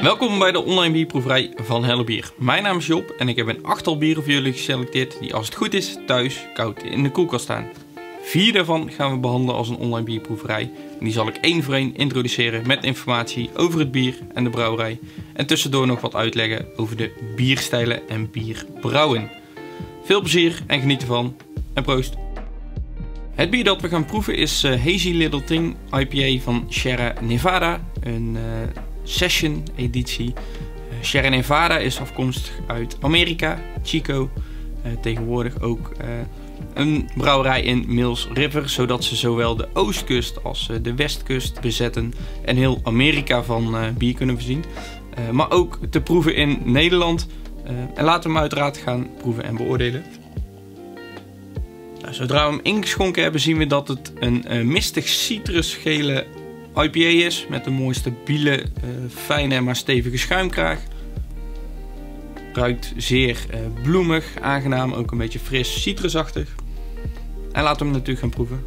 Welkom bij de online bierproeverij van Hello Bier. Mijn naam is Job en ik heb een 8-tal bieren voor jullie geselecteerd die als het goed is thuis koud in de koelkast staan. 4 daarvan gaan we behandelen als een online bierproeverij. En die zal ik één voor één introduceren met informatie over het bier en de brouwerij. En tussendoor nog wat uitleggen over de bierstijlen en bierbrouwen. Veel plezier en geniet ervan en proost! Het bier dat we gaan proeven is Hazy Little Thing IPA van Sierra Nevada. Een session editie. Sierra Nevada is afkomstig uit Amerika, Chico. Tegenwoordig ook een brouwerij in Mills River, zodat ze zowel de oostkust als de westkust bezetten en heel Amerika van bier kunnen voorzien. Maar ook te proeven in Nederland. En laten we hem uiteraard gaan proeven en beoordelen. Nou, zodra we hem ingeschonken hebben zien we dat het een mistig citrusgele IPA is met een mooi stabiele, fijne maar stevige schuimkraag. Ruikt zeer bloemig, aangenaam, ook een beetje fris, citrusachtig. En laten we hem natuurlijk gaan proeven.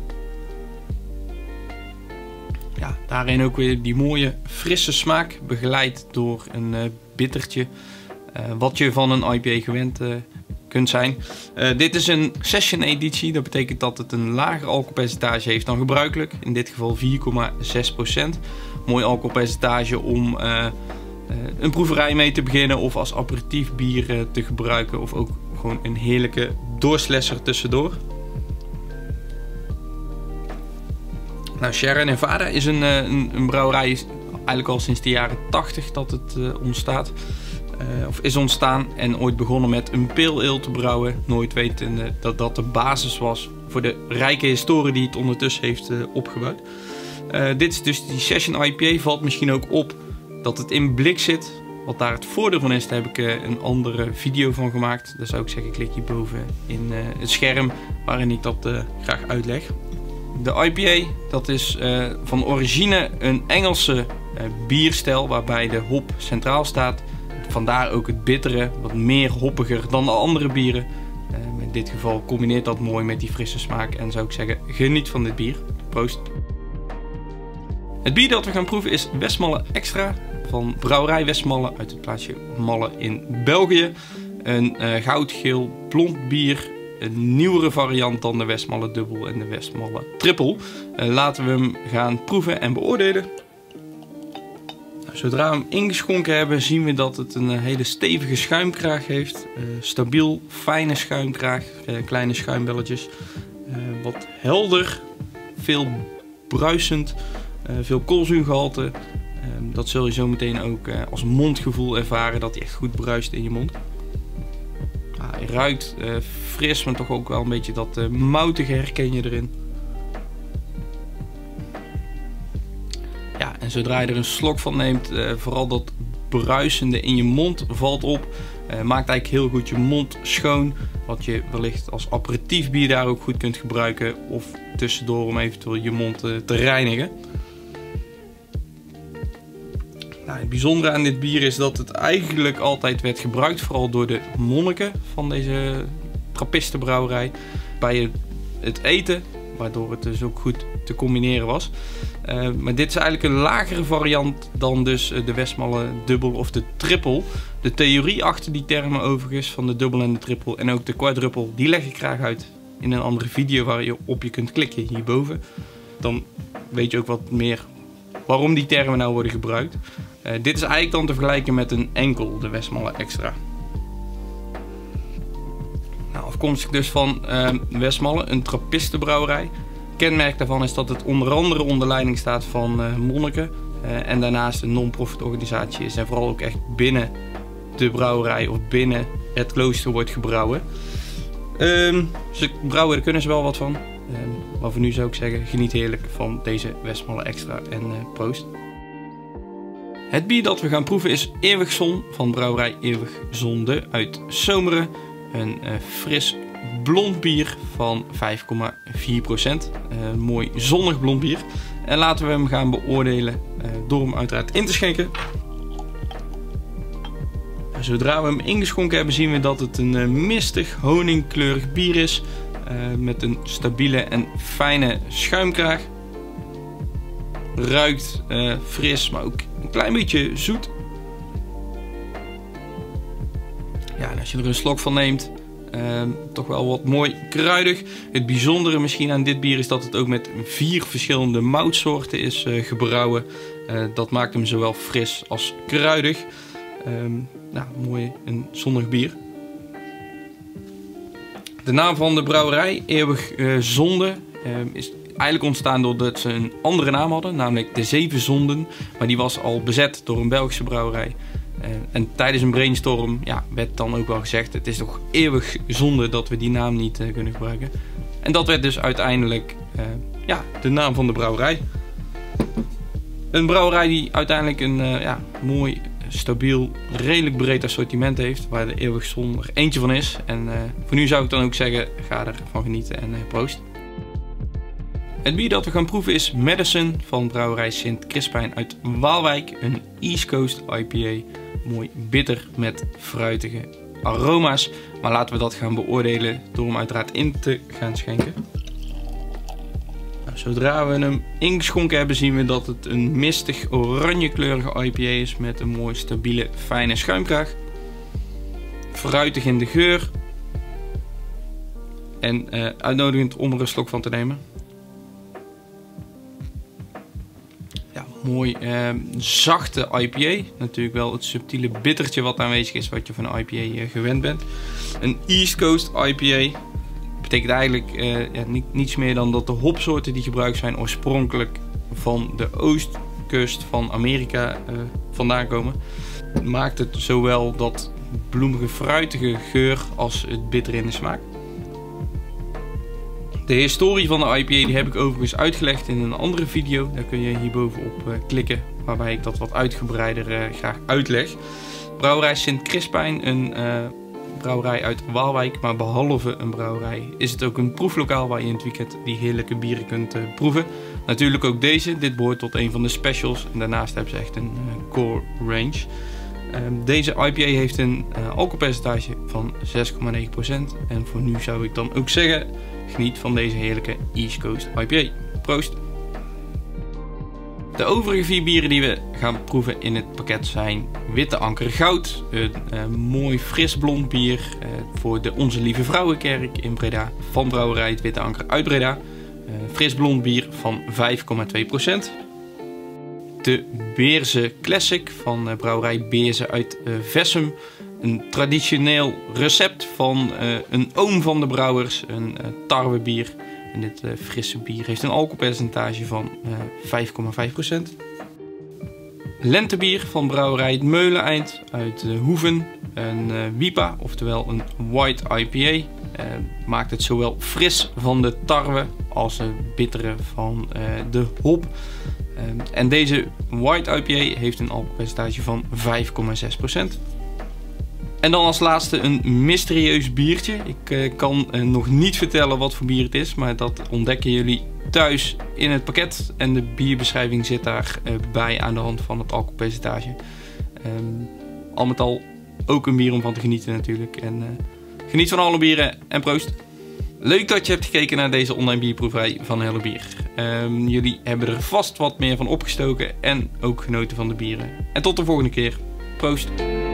Ja, daarin ook weer die mooie frisse smaak, begeleid door een bittertje, wat je van een IPA gewend kunt zijn. Dit is een session editie, dat betekent dat het een lager alcoholpercentage heeft dan gebruikelijk. In dit geval 4,6%. Mooi alcoholpercentage om een proeverij mee te beginnen of als aperitief bier te gebruiken. Of ook gewoon een heerlijke doorslesser tussendoor. Nou, Sierra Nevada is een brouwerij, eigenlijk al sinds de jaren 80 dat het ontstaat. Of is ontstaan en ooit begonnen met een pale ale te brouwen. Nooit wetende dat dat de basis was voor de rijke historie die het ondertussen heeft opgebouwd. Dit is dus die Session IPA. Valt misschien ook op dat het in blik zit. Wat daar het voordeel van is, daar heb ik een andere video van gemaakt. Daar zou ik zeggen, klik hierboven in het scherm waarin ik dat graag uitleg. De IPA, dat is van origine een Engelse bierstijl waarbij de hop centraal staat. Vandaar ook het bittere, wat meer hoppiger dan de andere bieren. In dit geval combineert dat mooi met die frisse smaak en zou ik zeggen, geniet van dit bier. Proost! Het bier dat we gaan proeven is Westmalle Extra van brouwerij Westmalle uit het plaatsje Malle in België. Een goudgeel blond bier, een nieuwere variant dan de Westmalle Dubbel en de Westmalle Triple. Laten we hem gaan proeven en beoordelen. Zodra we hem ingeschonken hebben zien we dat het een hele stevige schuimkraag heeft. Stabiel, fijne schuimkraag, kleine schuimbelletjes. Wat helder, veel bruisend, veel koolzuurgehalte. Dat zul je zo meteen ook als mondgevoel ervaren, dat hij echt goed bruist in je mond. Hij ruikt fris, maar toch ook wel een beetje dat moutige herken je erin. Ja, en zodra je er een slok van neemt, vooral dat bruisende in je mond valt op. Maakt eigenlijk heel goed je mond schoon. Wat je wellicht als aperitief bier daar ook goed kunt gebruiken. Of tussendoor om eventueel je mond te reinigen. Nou, het bijzondere aan dit bier is dat het eigenlijk altijd werd gebruikt. Vooral door de monniken van deze trappistenbrouwerij. Bij het eten. Waardoor het dus ook goed te combineren was. Maar dit is eigenlijk een lagere variant dan dus de Westmalle Dubbel of de Triple. De theorie achter die termen overigens van de Dubbel en de Triple en ook de Quadruple, die leg ik graag uit in een andere video waar je op kunt klikken hierboven. Dan weet je ook wat meer waarom die termen nou worden gebruikt. Dit is eigenlijk dan te vergelijken met een enkel, de Westmalle Extra. Nou, afkomstig dus van Westmalle, een trappistenbrouwerij. Kenmerk daarvan is dat het onder andere onder leiding staat van monniken. En daarnaast een non-profit organisatie is en vooral ook echt binnen de brouwerij of binnen het klooster wordt gebrouwen. Ze brouwen, daar kunnen ze wel wat van. Maar voor nu zou ik zeggen, geniet heerlijk van deze Westmalle Extra en proost. Het bier dat we gaan proeven is Eeuwig Zon van brouwerij Eeuwig Zonde uit Zomeren. Een fris blond bier van 5,4%. Mooi zonnig blond bier. En laten we hem gaan beoordelen door hem uiteraard in te schenken. Zodra we hem ingeschonken hebben zien we dat het een mistig honingkleurig bier is. Met een stabiele en fijne schuimkraag. Ruikt fris, maar ook een klein beetje zoet. Als je er een slok van neemt, toch wel wat mooi kruidig. Het bijzondere misschien aan dit bier is dat het ook met 4 verschillende moutsoorten is gebrouwen. Dat maakt hem zowel fris als kruidig. Mooi een zonnig bier. De naam van de brouwerij, Eeuwig Zonde, is eigenlijk ontstaan doordat ze een andere naam hadden, namelijk de Zeven Zonden. Maar die was al bezet door een Belgische brouwerij. En tijdens een brainstorm werd dan ook wel gezegd, het is toch eeuwig zonde dat we die naam niet kunnen gebruiken. En dat werd dus uiteindelijk de naam van de brouwerij. Een brouwerij die uiteindelijk een mooi, stabiel, redelijk breed assortiment heeft, waar de Eeuwig Zonde er eentje van is. En voor nu zou ik dan ook zeggen, ga ervan genieten en proost. Het bier dat we gaan proeven is Madison van brouwerij Sint Crispijn uit Waalwijk. Een East Coast IPA. Mooi bitter met fruitige aroma's. Maar laten we dat gaan beoordelen door hem uiteraard in te gaan schenken. Nou, zodra we hem ingeschonken hebben zien we dat het een mistig oranjekleurige IPA is met een mooi stabiele fijne schuimkraag. Fruitig in de geur. En uitnodigend om er een slok van te nemen. Mooi zachte IPA. Natuurlijk wel het subtiele bittertje wat aanwezig is wat je van een IPA gewend bent. Een East Coast IPA betekent eigenlijk niets meer dan dat de hopsoorten die gebruikt zijn oorspronkelijk van de oostkust van Amerika vandaan komen. Maakt het zowel dat bloemige fruitige geur als het bitter in de smaak. De historie van de IPA die heb ik overigens uitgelegd in een andere video. Daar kun je hierbovenop klikken, waarbij ik dat wat uitgebreider graag uitleg. Brouwerij Sint Crispijn, een brouwerij uit Waalwijk. Maar behalve een brouwerij is het ook een proeflokaal waar je in het weekend die heerlijke bieren kunt proeven. Natuurlijk ook deze. Dit behoort tot een van de specials. En daarnaast hebben ze echt een core range. Deze IPA heeft een alcoholpercentage van 6,9%. En voor nu zou ik dan ook zeggen, geniet van deze heerlijke East Coast IPA. Proost! De overige 4 bieren die we gaan proeven in het pakket zijn Witte Anker Goud. Een mooi fris blond bier voor de Onze Lieve Vrouwenkerk in Breda. Van brouwerij het Witte Anker uit Breda. Fris blond bier van 5,2%. De Beerse Classic van brouwerij Beerse uit Vessem. Een traditioneel recept van een oom van de brouwers, een tarwebier. En dit frisse bier heeft een alcoholpercentage van 5,5%. Lentebier van brouwerij het Meuleneind uit Hoeven. Een WIPA, oftewel een White IPA. Maakt het zowel fris van de tarwe als het bittere van de hop. En deze White IPA heeft een alcoholpercentage van 5,6%. En dan als laatste een mysterieus biertje. Ik kan nog niet vertellen wat voor bier het is, maar dat ontdekken jullie thuis in het pakket. En de bierbeschrijving zit daarbij aan de hand van het alcoholpercentage. Al met al ook een bier om van te genieten natuurlijk. En geniet van alle bieren en proost! Leuk dat je hebt gekeken naar deze online bierproeverij van Hello Bier. Jullie hebben er vast wat meer van opgestoken en ook genoten van de bieren. En tot de volgende keer. Proost!